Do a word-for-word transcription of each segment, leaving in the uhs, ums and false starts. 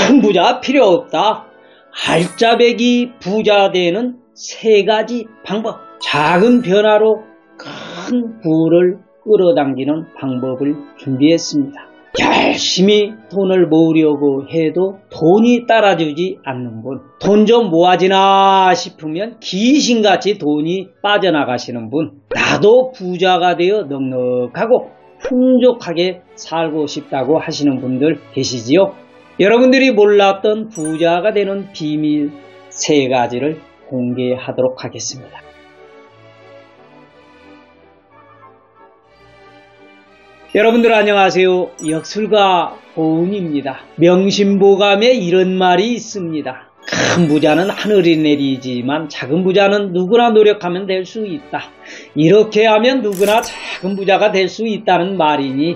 큰 부자 필요 없다. 알짜배기 부자 되는 세 가지 방법. 작은 변화로 큰 부를 끌어당기는 방법을 준비했습니다. 열심히 돈을 모으려고 해도 돈이 따라주지 않는 분, 돈 좀 모아지나 싶으면 귀신같이 돈이 빠져나가시는 분, 나도 부자가 되어 넉넉하고 풍족하게 살고 싶다고 하시는 분들 계시지요? 여러분들이 몰랐던 부자가 되는 비밀 세 가지를 공개하도록 하겠습니다. 여러분들 안녕하세요. 역술가 보은입니다. 명심보감에 이런 말이 있습니다. 큰 부자는 하늘이 내리지만 작은 부자는 누구나 노력하면 될 수 있다. 이렇게 하면 누구나 작은 부자가 될 수 있다는 말이니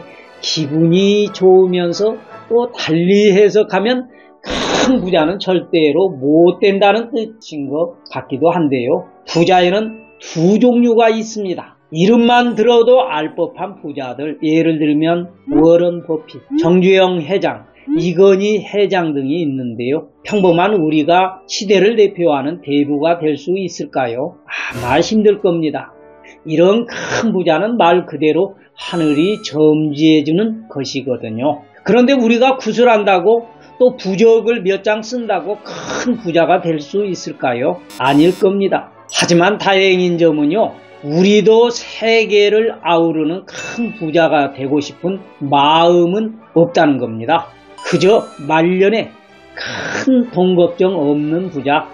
기분이 좋으면서 또 달리 해석하면 큰 부자는 절대로 못 된다는 뜻인 것 같기도 한데요. 부자에는 두 종류가 있습니다. 이름만 들어도 알 법한 부자들, 예를 들면 워런 버핏, 정주영 회장, 이건희 회장 등이 있는데요. 평범한 우리가 시대를 대표하는 대부가 될 수 있을까요? 아마 힘들 겁니다. 이런 큰 부자는 말 그대로 하늘이 점지해주는 것이거든요. 그런데 우리가 구슬한다고 또 부적을 몇 장 쓴다고 큰 부자가 될 수 있을까요? 아닐 겁니다. 하지만 다행인 점은요, 우리도 세계를 아우르는 큰 부자가 되고 싶은 마음은 없다는 겁니다. 그저 말년에 큰 돈 걱정 없는 부자,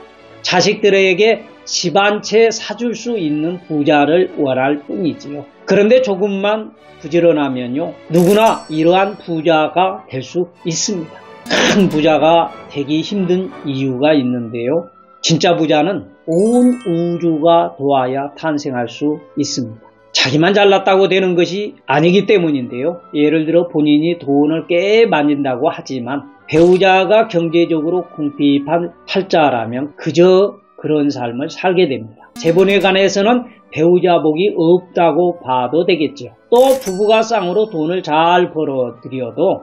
자식들에게 집 한 채 사줄 수 있는 부자를 원할 뿐이지요. 그런데 조금만 부지런하면요, 누구나 이러한 부자가 될 수 있습니다. 큰 부자가 되기 힘든 이유가 있는데요. 진짜 부자는 온 우주가 도와야 탄생할 수 있습니다. 자기만 잘났다고 되는 것이 아니기 때문인데요. 예를 들어 본인이 돈을 꽤 만진다고 하지만 배우자가 경제적으로 궁핍한 팔자라면 그저 그런 삶을 살게 됩니다. 재본에 관해서는 배우자 복이 없다고 봐도 되겠죠. 또 부부가 쌍으로 돈을 잘 벌어들여도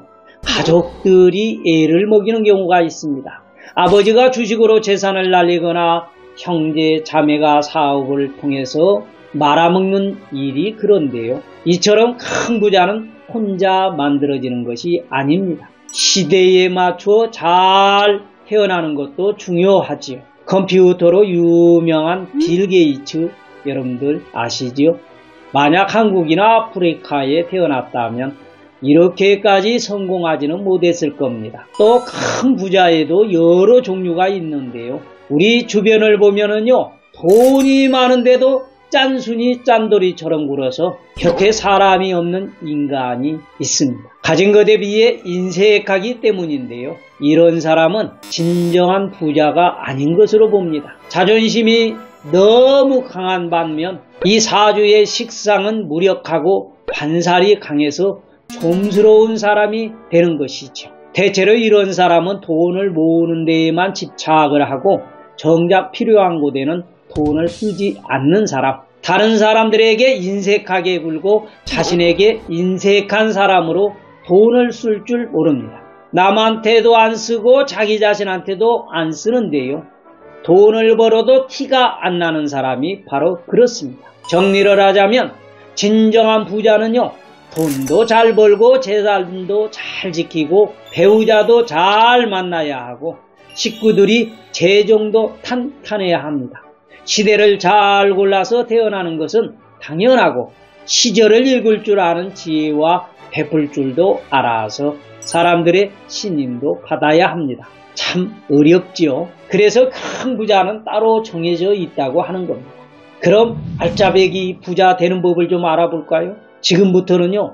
가족들이 애를 먹이는 경우가 있습니다. 아버지가 주식으로 재산을 날리거나 형제 자매가 사업을 통해서 말아먹는 일이 그런데요. 이처럼 큰 부자는 혼자 만들어지는 것이 아닙니다. 시대에 맞춰 잘 태어나는 것도 중요하지요. 컴퓨터로 유명한 빌 게이츠 여러분들 아시지요? 만약 한국이나 아프리카에 태어났다면 이렇게까지 성공하지는 못했을 겁니다. 또 큰 부자에도 여러 종류가 있는데요. 우리 주변을 보면은요, 돈이 많은데도 짠순이 짠돌이처럼 굴어서 곁에 사람이 없는 인간이 있습니다. 가진 것에 비해 인색하기 때문인데요. 이런 사람은 진정한 부자가 아닌 것으로 봅니다. 자존심이 너무 강한 반면 이 사주의 식상은 무력하고 관살이 강해서 솜스러운 사람이 되는 것이죠. 대체로 이런 사람은 돈을 모으는 데에만 집착을 하고 정작 필요한 곳에는 돈을 쓰지 않는 사람, 다른 사람들에게 인색하게 굴고 자신에게 인색한 사람으로 돈을 쓸 줄 모릅니다. 남한테도 안 쓰고 자기 자신한테도 안 쓰는데요. 돈을 벌어도 티가 안 나는 사람이 바로 그렇습니다. 정리를 하자면 진정한 부자는요, 돈도 잘 벌고 재산도 잘 지키고 배우자도 잘 만나야 하고 식구들이 재정도 탄탄해야 합니다. 시대를 잘 골라서 태어나는 것은 당연하고 시절을 읽을 줄 아는 지혜와 베풀 줄도 알아서 사람들의 신임도 받아야 합니다. 참 어렵지요. 그래서 큰 부자는 따로 정해져 있다고 하는 겁니다. 그럼 알짜배기 부자 되는 법을 좀 알아볼까요? 지금부터는요,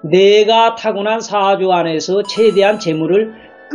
내가 타고난 사주 안에서 최대한 재물을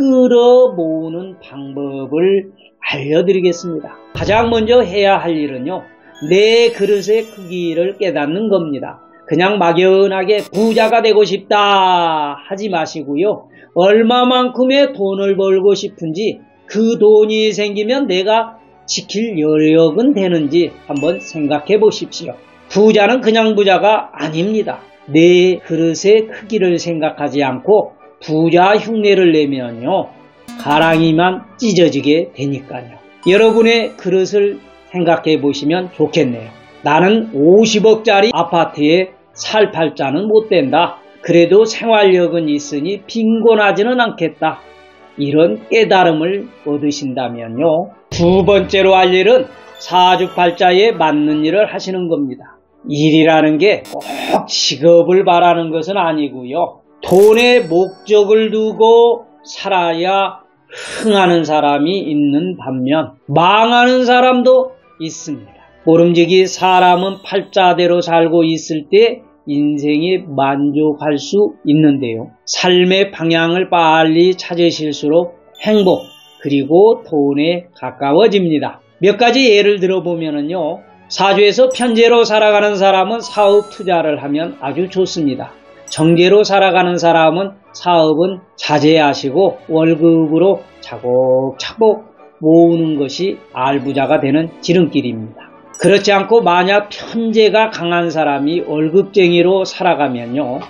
끌어모으는 방법을 알려드리겠습니다. 가장 먼저 해야 할 일은요, 내 그릇의 크기를 깨닫는 겁니다. 그냥 막연하게 부자가 되고 싶다 하지 마시고요, 얼마만큼의 돈을 벌고 싶은지, 그 돈이 생기면 내가 지킬 여력은 되는지 한번 생각해 보십시오. 부자는 그냥 부자가 아닙니다. 내 그릇의 크기를 생각하지 않고 부자 흉내를 내면요, 가랑이만 찢어지게 되니까요. 여러분의 그릇을 생각해 보시면 좋겠네요. 나는 오십억짜리 아파트에 살 팔자는 못 된다. 그래도 생활력은 있으니 빈곤하지는 않겠다. 이런 깨달음을 얻으신다면요. 두 번째로 할 일은 사주팔자에 맞는 일을 하시는 겁니다. 일이라는 게 꼭 직업을 바라는 것은 아니고요. 돈에 목적을 두고 살아야 흥하는 사람이 있는 반면 망하는 사람도 있습니다. 모름지기 사람은 팔자대로 살고 있을 때 인생에 만족할 수 있는데요. 삶의 방향을 빨리 찾으실수록 행복 그리고 돈에 가까워집니다. 몇 가지 예를 들어보면요. 사주에서 편제로 살아가는 사람은 사업 투자를 하면 아주 좋습니다. 정제로 살아가는 사람은 사업은 자제하시고 월급으로 차곡차곡 모으는 것이 알부자가 되는 지름길입니다. 그렇지 않고 만약 편제가 강한 사람이 월급쟁이로 살아가면요.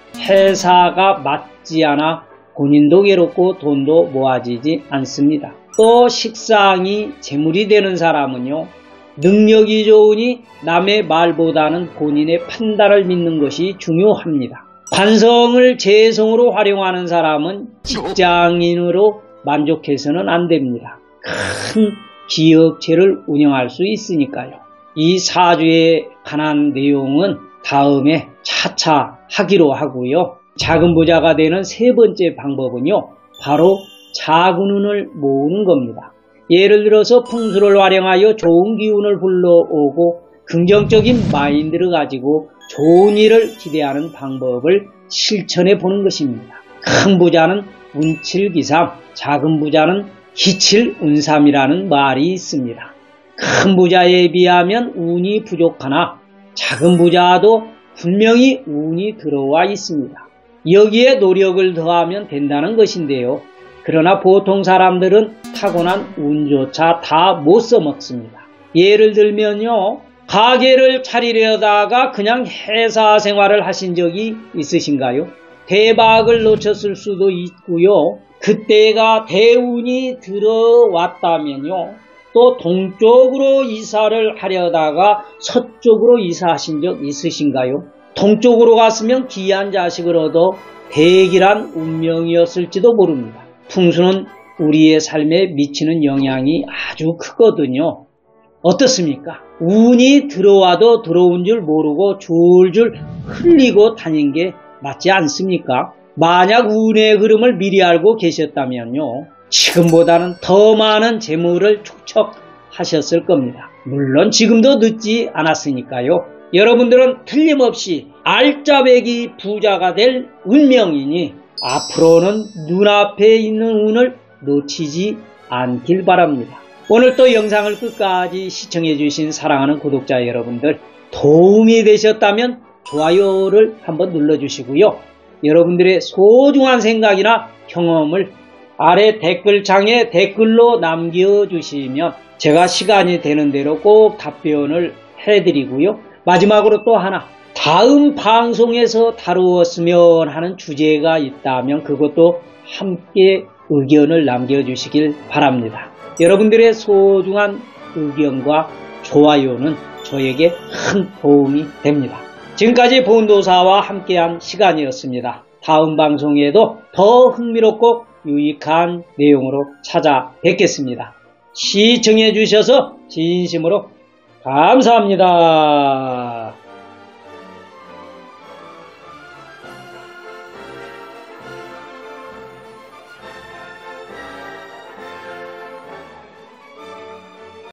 회사가 맞지 않아 본인도 괴롭고 돈도 모아지지 않습니다. 또 식상이 재물이 되는 사람은요. 능력이 좋으니 남의 말보다는 본인의 판단을 믿는 것이 중요합니다. 관성을 재성으로 활용하는 사람은 직장인으로 만족해서는 안 됩니다. 큰 기업체를 운영할 수 있으니까요. 이 사주에 관한 내용은 다음에 차차 하기로 하고요. 작은 부자가 되는 세 번째 방법은요. 바로 작은 운을 모으는 겁니다. 예를 들어서 풍수를 활용하여 좋은 기운을 불러오고 긍정적인 마인드를 가지고 좋은 일을 기대하는 방법을 실천해 보는 것입니다. 큰 부자는 운칠기삼, 작은 부자는 기칠운삼이라는 말이 있습니다. 큰 부자에 비하면 운이 부족하나 작은 부자도 분명히 운이 들어와 있습니다. 여기에 노력을 더하면 된다는 것인데요. 그러나 보통 사람들은 타고난 운조차 다 못 써먹습니다. 예를 들면요. 가게를 차리려다가 그냥 회사 생활을 하신 적이 있으신가요? 대박을 놓쳤을 수도 있고요. 그때가 대운이 들어왔다면요. 또 동쪽으로 이사를 하려다가 서쪽으로 이사하신 적 있으신가요? 동쪽으로 갔으면 귀한 자식을 얻어 대길한 운명이었을지도 모릅니다. 풍수는 우리의 삶에 미치는 영향이 아주 크거든요. 어떻습니까? 운이 들어와도 들어온 줄 모르고 줄줄 흘리고 다닌 게 맞지 않습니까? 만약 운의 흐름을 미리 알고 계셨다면요. 지금보다는 더 많은 재물을 축적하셨을 겁니다. 물론 지금도 늦지 않았으니까요. 여러분들은 틀림없이 알짜배기 부자가 될 운명이니 앞으로는 눈앞에 있는 운을 놓치지 않길 바랍니다. 오늘 또 영상을 끝까지 시청해 주신 사랑하는 구독자 여러분들, 도움이 되셨다면 좋아요를 한번 눌러주시고요. 여러분들의 소중한 생각이나 경험을 아래 댓글창에 댓글로 남겨주시면 제가 시간이 되는 대로 꼭 답변을 해드리고요. 마지막으로 또 하나, 다음 방송에서 다루었으면 하는 주제가 있다면 그것도 함께 의견을 남겨주시길 바랍니다. 여러분들의 소중한 의견과 좋아요는 저에게 큰 도움이 됩니다. 지금까지 보은도사와 함께한 시간이었습니다. 다음 방송에도 더 흥미롭고 유익한 내용으로 찾아뵙겠습니다. 시청해 주셔서 진심으로 감사합니다.